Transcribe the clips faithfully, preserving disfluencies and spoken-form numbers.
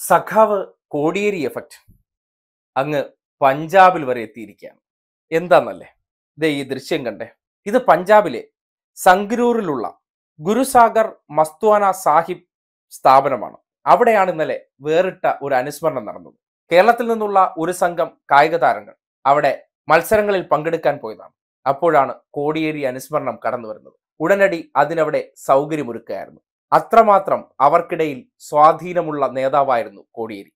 സഖാവ് കോടിയേരി എഫക്റ്റ് അങ്ങ് പഞ്ചാബിൽ വരെ എത്തിയിരിക്കുകയാണ്. എന്താന്നല്ലേ, ദേ ഈ ദൃശ്യം കണ്ടേ. ഇത് പഞ്ചാബിലെ സംഗ്രൂറിലുള്ള ഗുരുസാഗർ മസ്ത്വാന സാഹിബ് സ്ഥാപനമാണ്. അവിടെയാണ് ഇന്നലെ വേറിട്ട ഒരു അനുസ്മരണം നടന്നത്. കേരളത്തിൽ നിന്നുള്ള ഒരു സംഘം കായിക താരങ്ങൾ അവിടെ മത്സരങ്ങളിൽ പങ്കെടുക്കാൻ പോയതാണ്. അപ്പോഴാണ് കോടിയേരി അനുസ്മരണം കടന്നു വരുന്നത്. ഉടനടി അതിനവിടെ സൗകര്യമൊരുക്കുകയായിരുന്നു. അത്രമാത്രം അവർക്കിടയിൽ സ്വാധീനമുള്ള നേതാവായിരുന്നു കോടിയേരി.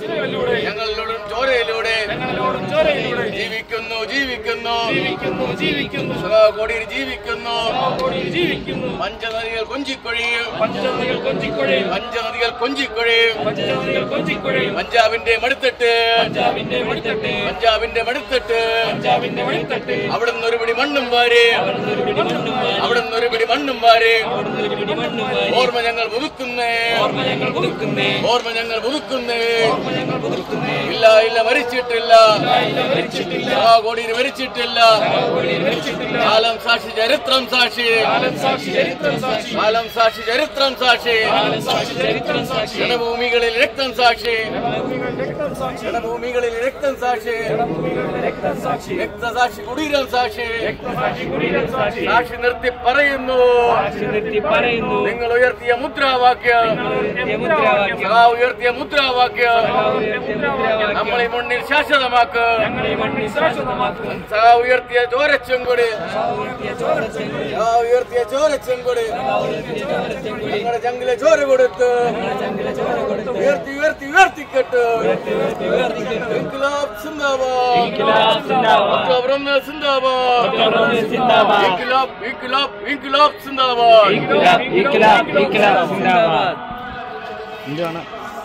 ജീവിക്കുന്നു ജീവിക്കുന്നു ജീവിക്കുന്നു ജീവിക്കുന്നു കോടിയേരി ജീവിക്കുന്നു ജീവിക്കുന്നു പഞ്ചനദികൾ കൊഞ്ചിക്കൊഴിയും പഞ്ചനദികൾ കൊഞ്ചിക്കൊഴിയും പഞ്ചനദികൾ കൊഞ്ചിക്കൊഴിയും പഞ്ചനദികൾ കൊഞ്ചിക്കൊഴിയും പഞ്ചാബിന്റെ മടുത്തിട്ട് പഞ്ചാബിന്റെ മടുത്തിട്ട് പഞ്ചാബിന്റെ മടുത്തിട്ട് പഞ്ചാബിന്റെ മടുത്തിട്ട് അവിടുന്ന് ഒരു പിടി മണ്ണും വാരി അവിടുന്ന് ഒരു പിടി മണ്ണും വാരി ഓർമ്മ ഞങ്ങൾ പുതുക്കുന്നേ ഓർമ്മ ഞങ്ങൾ പുതുക്കുന്നേ ഓർമ്മ ഞങ്ങൾ പുതുക്കുന്നേ ഇല്ല ഇല്ല മരിച്ചിട്ടില്ല കോടിയേരി മരിച്ചിട്ടില്ല. കാലം സാക്ഷി ചരിത്രം സാക്ഷി കാലം സാക്ഷി ചരിത്രം സാക്ഷി ജനഭൂമികളിൽ രക്തം സാക്ഷി ജനഭൂമികളിൽ രക്തം സാക്ഷി രക്തസാക്ഷി കുടീരം സാക്ഷി സാക്ഷി നിർത്തി പറയുന്നു നിങ്ങൾ ഉയർത്തിയ മുദ്രാവാക്യം ഉയർത്തിയ മുദ്രാവാക്യം നമ്മളെ മണ്ണിൽ ശാശ്വതമാക്ക് ഉയർത്തിയ ചോരച്ചെങ്കൊടി ഉയർത്തിയ ചോരച്ചെങ്കൊടി ഞങ്ങളുടെ ചങ്കിലെ ചോര കൊടുത്ത് ഉയർത്തി ഉയർത്തി ഉയർത്തിക്കെട്ട് ഇൻക്ലാബ് സിന്ദാബാദ് സിന്ദാബാദ് ഇൻക്ലാബ് ഇൻക്ലാബ് ഇൻക്ലാബ് സിന്ദാബാദ് എന്താണ്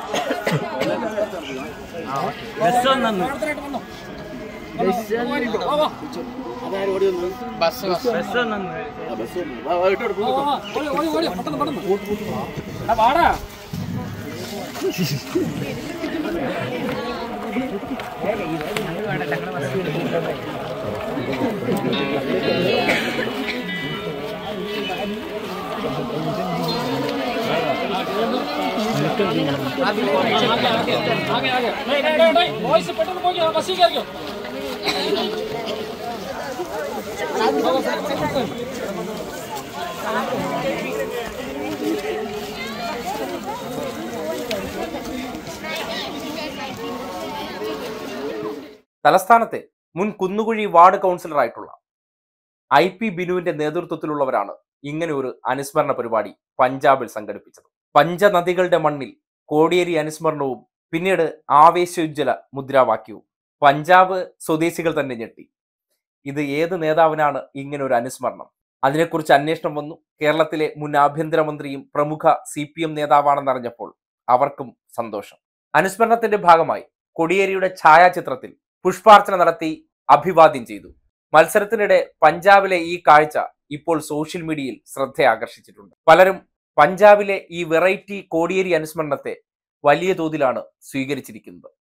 തലസ്ഥാനത്തെ മുൻ കുന്നുകുഴി വാർഡ് കൗൺസിലറായിട്ടുള്ള ഐ പി ബിനുവിന്റെ നേതൃത്വത്തിലുള്ളവരാണ് ഇങ്ങനെ ഒരു അനുസ്മരണ പരിപാടി പഞ്ചാബിൽ സംഘടിപ്പിച്ചത്. പഞ്ചനദികളുടെ മണ്ണിൽ കോടിയേരി അനുസ്മരണവും പിന്നീട് ആവേശോജ്വല മുദ്രാവാക്യവും. പഞ്ചാബ് സ്വദേശികൾ തന്നെ ഞെട്ടി. ഇത് ഏത് നേതാവിനാണ് ഇങ്ങനെ ഒരു അനുസ്മരണം? അതിനെക്കുറിച്ച് അന്വേഷണം വന്നു. കേരളത്തിലെ മുൻ ആഭ്യന്തരമന്ത്രിയും പ്രമുഖ സി പി എം നേതാവാണെന്നറിഞ്ഞപ്പോൾ അവർക്കും സന്തോഷം. അനുസ്മരണത്തിന്റെ ഭാഗമായി കോടിയേരിയുടെ ഛായാചിത്രത്തിൽ പുഷ്പാർച്ചന നടത്തി അഭിവാദ്യം ചെയ്തു. മത്സരത്തിനിടെ പഞ്ചാബിലെ ഈ കാഴ്ച ഇപ്പോൾ സോഷ്യൽ മീഡിയയിൽ ശ്രദ്ധ ആകർഷിച്ചിട്ടുണ്ട്. പലരും പഞ്ചാബിലെ ഈ വെറൈറ്റി കോടിയേരി അനുസ്മരണത്തെ വലിയ തോതിലാണ് സ്വീകരിച്ചിരിക്കുന്നത്.